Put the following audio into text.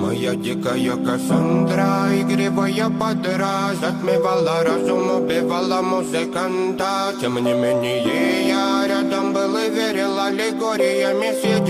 Моя дикая Кассандра, игривая подра, затмевала разум, убивала музыканта. Тем не менее я рядом был и верил аллегориями.